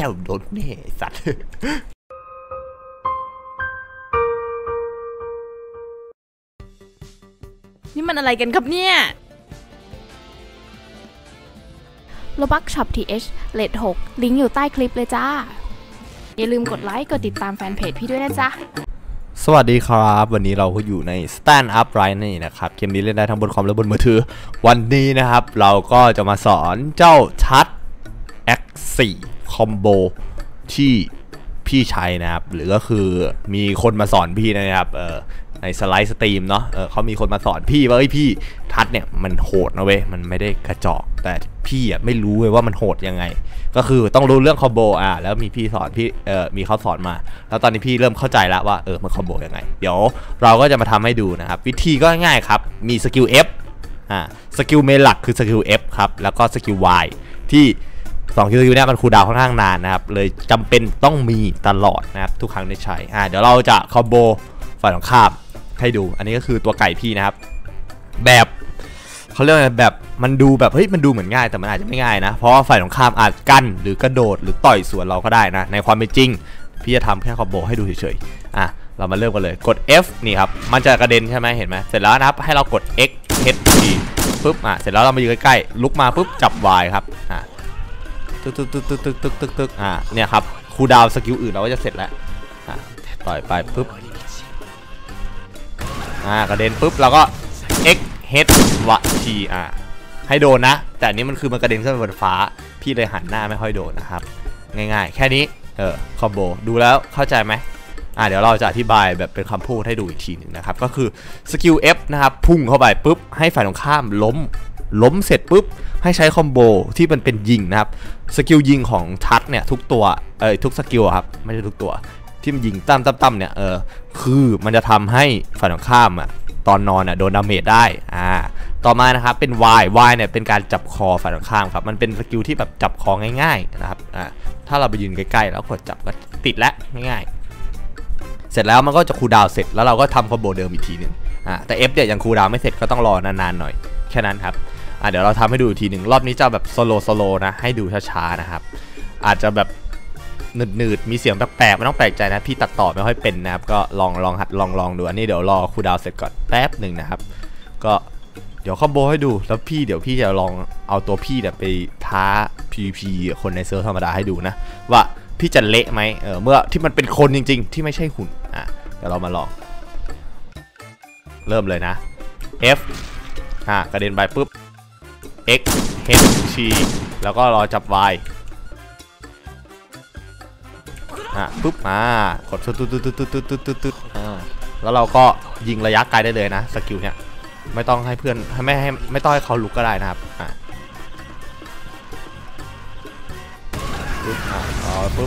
วโดนแน่สัตว์นี่มันอะไรกันครับเนี่ยโลบักช็อป TH เลท6ลิงก์อยู่ใต้คลิปเลยจ้าอย่าลืมกดไลค์กดติดตามแฟนเพจพี่ด้วยนะจ๊ะสวัสดีครับวันนี้เราก็อยู่ใน Stand Up Right นี่นะครับเกมนี้เล่นได้ทั้งบนคอมและบนมือถือวันนี้นะครับเราก็จะมาสอนเจ้าชัด X4 คอมโบที่พี่ใช้นะครับหรือก็คือมีคนมาสอนพี่นะครับในสไลด์สตรีมเนาะเขามีคนมาสอนพี่ว่าพี่ทัดเนี่ยมันโหดนะเว้ยมันไม่ได้กระจอกแต่พี่อ่ะไม่รู้เลยว่ามันโหดยังไงก็คือต้องรู้เรื่องคอมโบแล้วมีพี่สอนพี่มีเขาสอนมาแล้วตอนนี้พี่เริ่มเข้าใจแล้วว่ามันคอมโบยังไงเดี๋ยวเราก็จะมาทำให้ดูนะครับวิธีก็ง่ายครับมีสกิล F สกิลเมนหลักคือสกิล F ครับแล้วก็สกิล Y ที่2สกิลนี้มันคูลดาวน์ค่อนข้างนานนะครับเลยจำเป็นต้องมีตลอดนะครับทุกครั้งที่ใช้เดี๋ยวเราจะคอมโบฝ่ายตรงข้ามให้ดูอันนี้ก็คือตัวไก่พี่นะครับแบบเขาเรียกว่าแบบมันดูแบบมันดูเหมือนง่ายแต่มันอาจจะไม่ง่ายนะเพราะว่าฝ่ายตรงข้ามอาจกั้นหรือกระโดดหรือต่อยสวนเราก็ได้นะในความเป็นจริงพี่จะทำแค่คอมโบให้ดูเฉยๆเรามาเริ่มกันเลยกด F นี่ครับมันจะกระเด็นใช่ไหมเห็นไหมเสร็จแล้วนะครับให้เรากด X H T ปุ๊บเสร็จแล้วเรามายืนใกล้ๆลุกมาปุ๊บจับ Y ครับตึกเนี่ยครับคูลดาวน์สกิลอื่นเราก็จะเสร็จแล้วต่อยไปปุ๊บกระเด็นปุ๊บเราก็ X H T ให้โดนนะแต่อันนี้มันคือมันกระเด็นขึ้นไปบนฟ้าพี่เลยหันหน้าไม่ค่อยโดนนะครับง่ายๆแค่นี้คอมโบดูแล้วเข้าใจไหมเดี๋ยวเราจะอธิบายแบบเป็นคำพูดให้ดูอีกทีหนึ่งนะครับก็คือสกิล F นะครับพุ่งเข้าไปปุ๊บให้ฝ่ายตรงข้ามล้มเสร็จปุ๊บให้ใช้คอมโบที่มันเป็นยิงนะครับสกิลยิงของทัดเนี่ยทุกตัวทุกสกิลครับไม่ใช่ทุกตัวที่มันยิงตั้มเนี่ยคือมันจะทำให้ฝ่ายตรงข้ามตอนนอนโดนดาเมจได้ต่อมานะครับเป็น Y เนี่ยเป็นการจับคอฝ่ายตรงข้ามครับมันเป็นสกิลที่แบบจับคอง่ายๆนะครับถ้าเราไปยืนใกล้ๆแล้วกดจับก็ติดแล้วง่ายๆเสร็จแล้วมันก็จะคูลดาวน์เสร็จแล้วเราก็ทำคอมโบเดิมอีกทีนึงแต่ F เนี่ยยังคูลดาวน์ไม่เสร็จก็ต้องรอนานๆหน่อยแค่นั้นครับเดี๋ยวเราทำให้ดูอีกทีหนึ่งรอบนี้จะแบบโซโลนะให้ดูช้าๆนะครับอาจจะแบบหนืดมีเสียงแปลกๆไม่ต้องแปลกใจนะพี่ตัดต่อไม่ค่อยเป็นนะครับก็ลองหัดลองดูอันนี้เดี๋ยวรอคูลดาวน์เสร็จก่อนแป๊บหนึ่งนะครับก็เดี๋ยวคอมโบให้ดูแล้วเดี๋ยวพี่จะลองเอาตัวพี่ไปท้า PVP คนในเซิร์ฟธรรมดาให้ดูนะว่าพี่จะเละไหมเมื่อที่มันเป็นคนจริงๆที่ไม่ใช่หุ่นเดี๋ยวเรามาลองเริ่มเลยนะ F กระเด็นไปปุ๊บX H T แล้วก็รอจับ Y ปุ๊บกดตึ๊ดแล้วเราก็ยิงระยะไกลได้เลยนะสกิลเนี่ยไม่ต้องให้เพื่อนไม่ต้องให้เขาลุกก็ได้นะครับปุ๊บ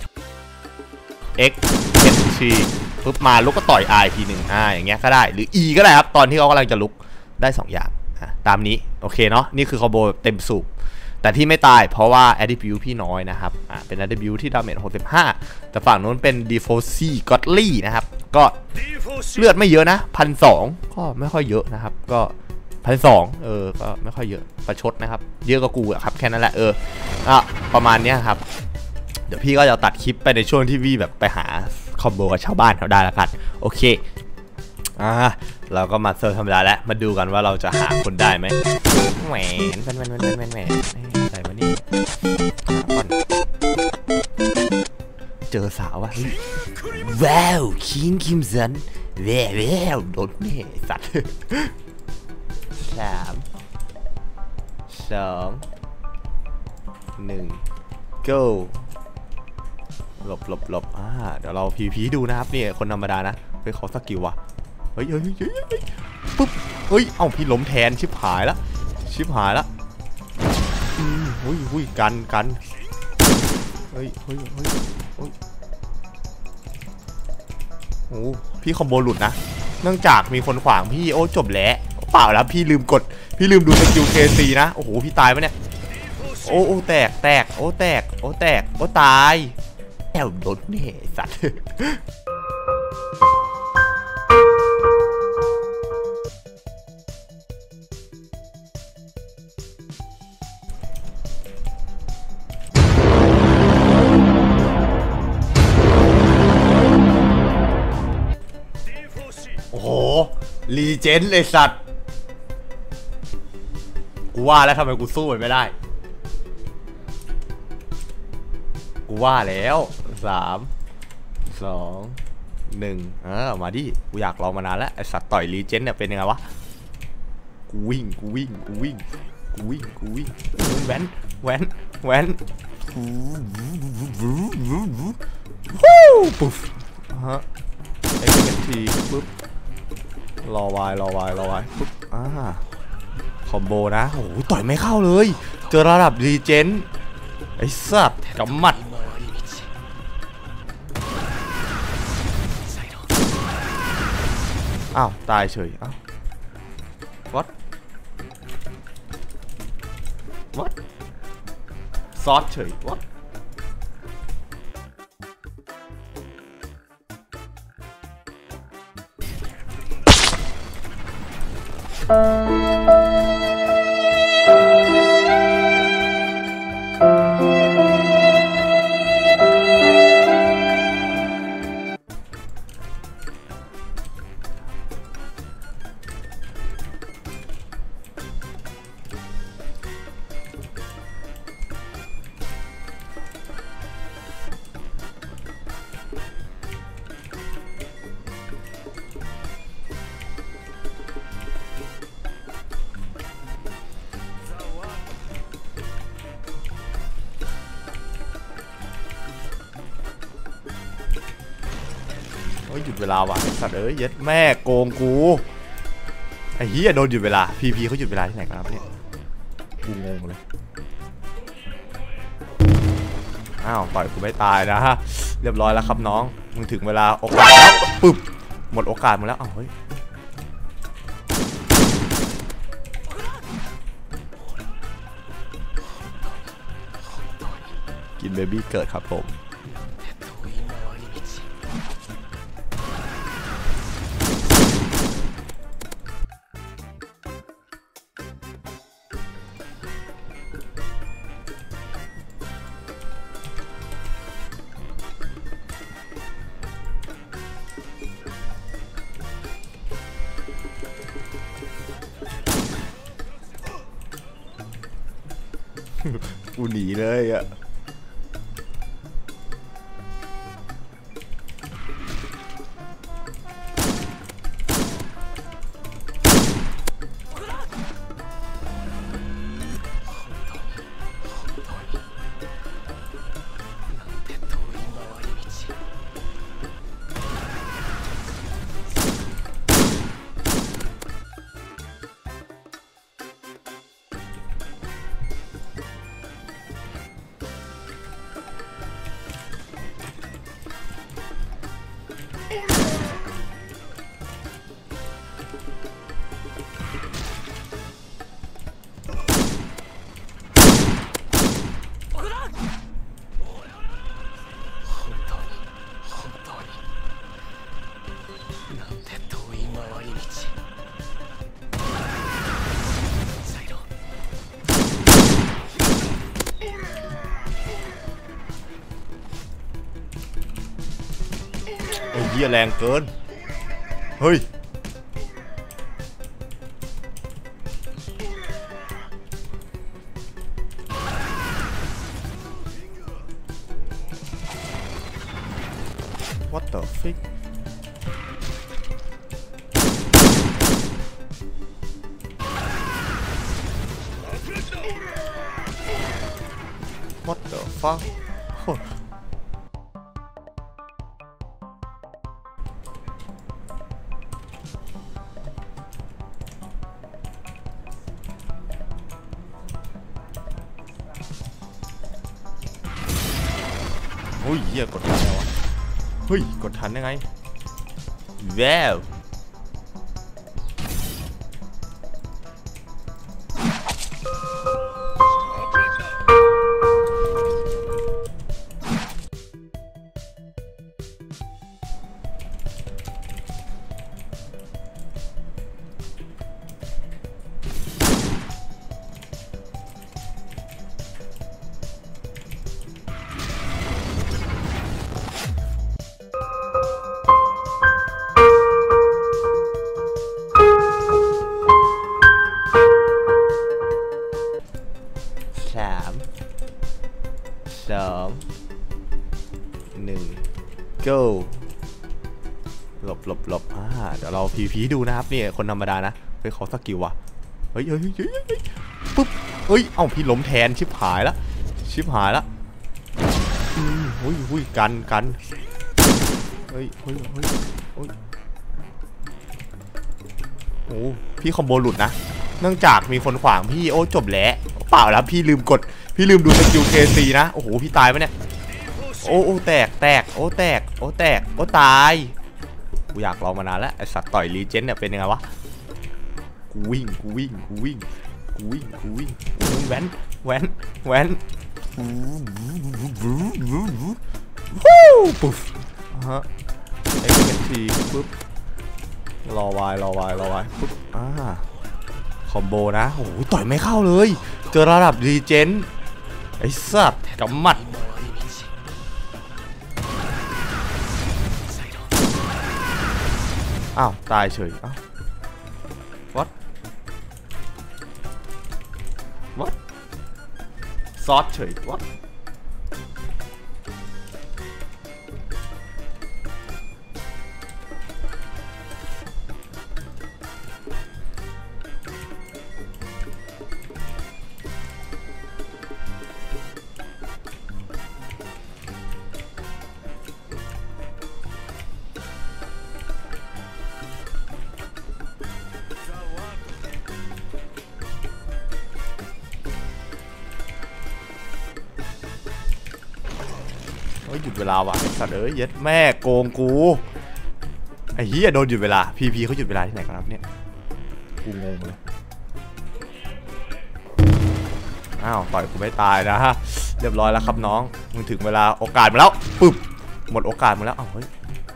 X H T ปุ๊บมาลุกก็ต่อย I ทีหนึ่งอย่างเงี้ยก็ได้หรือ E ก็ได้ครับตอนที่เขากำลังจะลุกได้2อย่างตามนี้โอเคเนาะนี่คือคอมโบเต็มสูบแต่ที่ไม่ตายเพราะว่า attribute พี่น้อยนะครับเป็น attribute ที่ดาเมจ65แต่ฝั่งนู้นเป็น Defosi Godly นะครับก็เลือดไม่เยอะนะ 1,200 ก็ไม่ค่อยเยอะนะครับก็ 1,200 ก็ไม่ค่อยเยอะประชดนะครับเยอะกว่ากูครับแค่นั้นแหละประมาณนี้ครับเดี๋ยวพี่ก็จะตัดคลิปไปในช่วงที่พี่แบบไปหาคอมโบกับชาวบ้านเขาได้แล้วกันโอเคเราก็มาเซิร์ฟธรรมดาแล้วมาดูกันว่าเราจะหาคนได้ไหมแหวนใส่มานี่เจอสาวว่ะว้าวคิงคิมสันแววโดนแม่สัตว์3 2 1 go หลบเดี๋ยวเราพีดูนะครับนี่คนธรรมดานะไปขอสกิลว่ะเฮ้ยปุ๊บเอ้าพี่ล้มแทนชิบหายแล้วกันเฮ้ยโอ้พี่คอมโบหลุดนะเนื่องจากมีคนขวางพี่จบแล้วเปล่าแล้วพี่ลืมดูสกิล KC นะโอ้โหพี่ตายปะเนี่ยแตกตายแอบโดนแน่สัตว์รีเจนไอสัตว์กูว่าแล้วทำไมกูสู้มันไม่ได้กูว่าแล้ว3 2 1มาดิกูอยากลองมานานแล้วไอสัตว์ต่อยรีเจนเนี่ยเป็นยังไงวะกูวิ่งแว้นปุ๊บฮะเอ็กซ์ทีปุ๊บรอวายปุ๊บคอมโบนะโอ้โหต่อยไม่เข้าเลยเจอระดับรีเจนไอ้สัตว์กำมัดอ้าวตายเฉยอ้าว what ซอสเฉย whatหยุดเวลาว่ะไอ้สัตว์เย็ดแม่โกงกูไอ้เหี้ยโดนหยุดเวลาพีเขาหยุดเวลาที่ไหนกันครับเนี่ยกูงงเลยอ้าวต่อยกูไม่ตายนะฮะเรียบร้อยแล้วครับน้องมึงถึงเวลาโอกาสแล้วปึ๊บหมดโอกาสมึงแล้วอ้าวเฮ้ยกินเบบี้เกิดครับผมกูหนีเลยอ่ะไอ้เหี้ยแรงเกินเฮ้ยwhat the fuck what the fuck โอ้ยเหี้ยกดทันแล้ววะเฮ้ยกดทันได้ไงแววหลบเดี๋ยวเราพีดูนะครับนี่คนธรรมดานะเฮ้ยเขาสกิลว่ะเฮ้ยปุ๊บเฮ้ยเอ้าพี่ล้มแทนชิบหายละหุ้ยกันเฮ้ยโอ้พี่คอมโบหลุดนะเนื่องจากมีคนขวางพี่โอ้จบแล้วเปล่าแล้วพี่ลืมดูสกิล KC นะโอ้โหพี่ตายปะเนี่ยโอ้แตกโอ้ตายกูอยากลองมานานแล้วไอสัตว์ต่อยรีเจนเนี่ยเป็นยังไงวะกูวิ่งแว้นปุ๊บฮะเอ็กซ์ทีปุ๊บรอวายปุ๊บคอมโบนะโอ้โหต่อยไม่เข้าเลยเจอระดับรีเจนไอสัตว์กำมัดอ้าวตายเฉยอ้าว what ซอสเฉย what หยุดเวลาว่ะไอ้สัตว์เย็ดแม่โกงกูไอ้เหี้ยโดนหยุดเวลาพีเขาหยุดเวลาที่ไหนกันครับเนี่ยกูงงเลยอ้าวต่อยกูไม่ตายนะฮะเรียบร้อยแล้วครับน้องมึงถึงเวลาโอกาสมาแล้วปึ๊บหมดโอกาสมาแล้วอ้าวเฮ้ย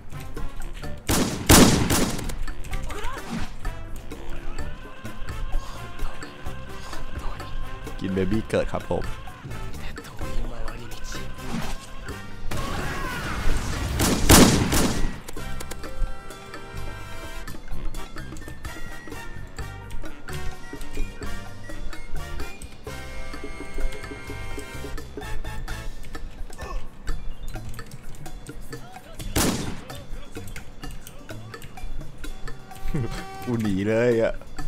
กินเบบี้เกิดครับผมกูหนีเลยอะ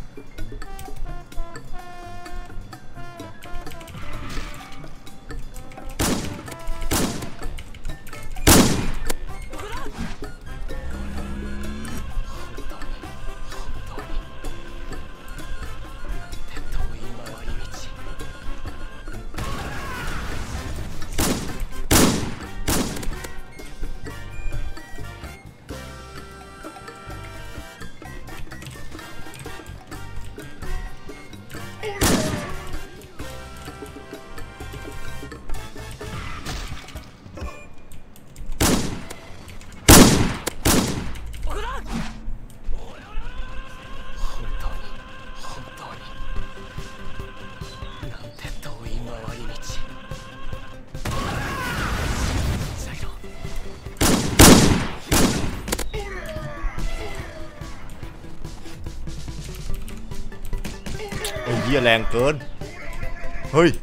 ไอ้เหี้ยแรงเกินเฮ้ย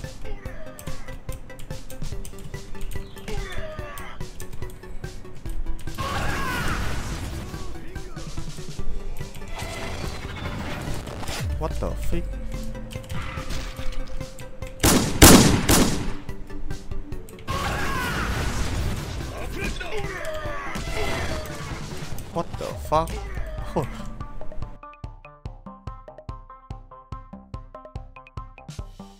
what the fuck what the fuck